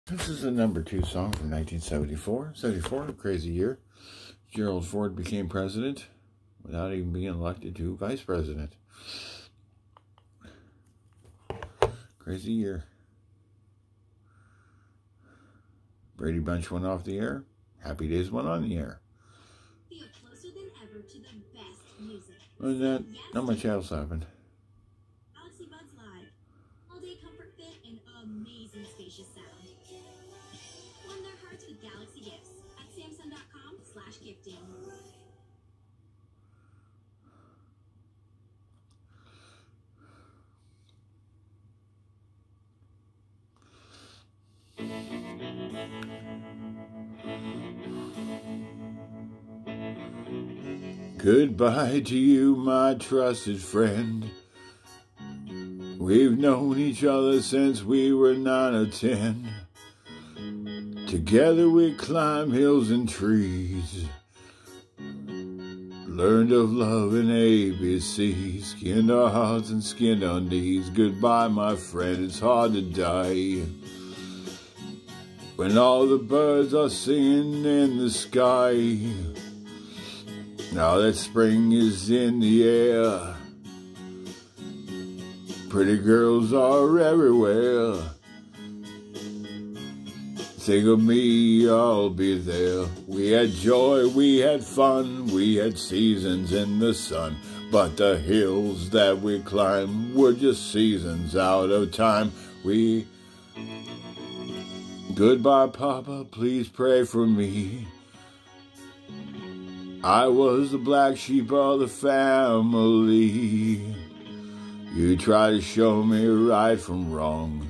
This is the #2 song from 1974. 74, a crazy year. Gerald Ford became president without even being elected to vice president. Crazy year. Brady Bunch went off the air. Happy Days went on the air. Feel closer than ever to the best music. Other than that, not much else happened. Galaxy Buds Live. All-day comfort fit and amazing spacious sound. Warm their hearts with Galaxy gifts at Samsung.com/gifting. Goodbye to you, my trusted friend. We've known each other since we were 9 or 10. Together we climb hills and trees. Learned of love and ABC. Skinned our hearts and skinned our knees. Goodbye, my friend, it's hard to die. When all the birds are singing in the sky. Now that spring is in the air. Pretty girls are everywhere. Think of me, I'll be there. We had joy, we had fun, we had seasons in the sun. But the hills that we climbed were just seasons out of time. Goodbye, Papa, please pray for me. I was the black sheep of the family. You try to show me right from wrong.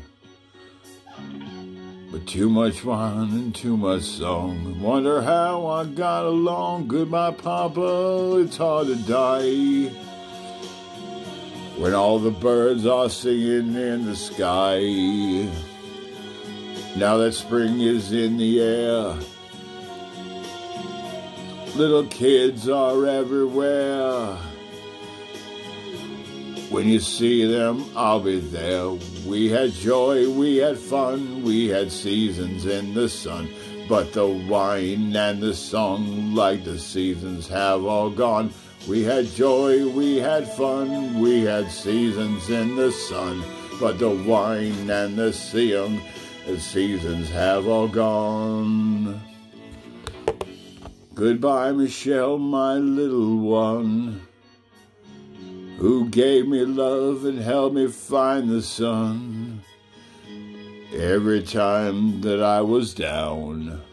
But too much wine and too much song. Wonder how I got along. Goodbye, Papa, it's hard to die. When all the birds are singing in the sky. Now that spring is in the air. Little kids are everywhere. When you see them, I'll be there. We had joy, we had fun, we had seasons in the sun. But the wine and the song, like the seasons, have all gone. We had joy, we had fun, we had seasons in the sun. But the wine and the seasons have all gone. Goodbye, Michelle, my little one, who gave me love and helped me find the sun. Every time that I was down,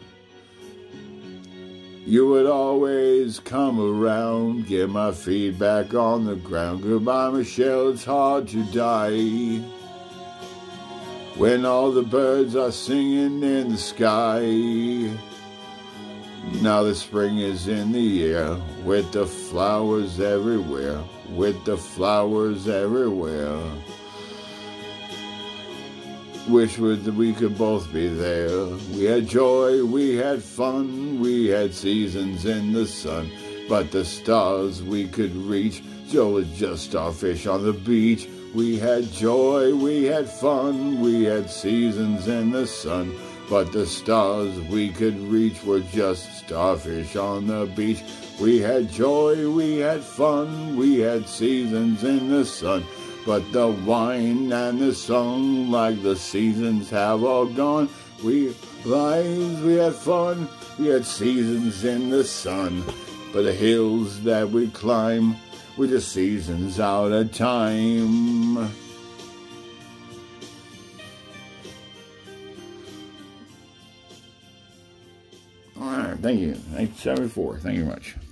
you would always come around, get my feet back on the ground. Goodbye, Michelle, it's hard to die. When all the birds are singing in the sky. Now the spring is in the air, with the flowers everywhere, with the flowers everywhere. Wish that we could both be there. We had joy, we had fun, we had seasons in the sun. But the stars we could reach, Joe was just starfish on the beach. We had joy, we had fun, we had seasons in the sun. But the stars we could reach were just starfish on the beach. We had joy, we had fun, we had seasons in the sun. But the wine and the song, like the seasons, have all gone. We had fun, we had seasons in the sun. But the hills that we climb were just seasons out of time. All right, thank you. 1974. Thank you very much.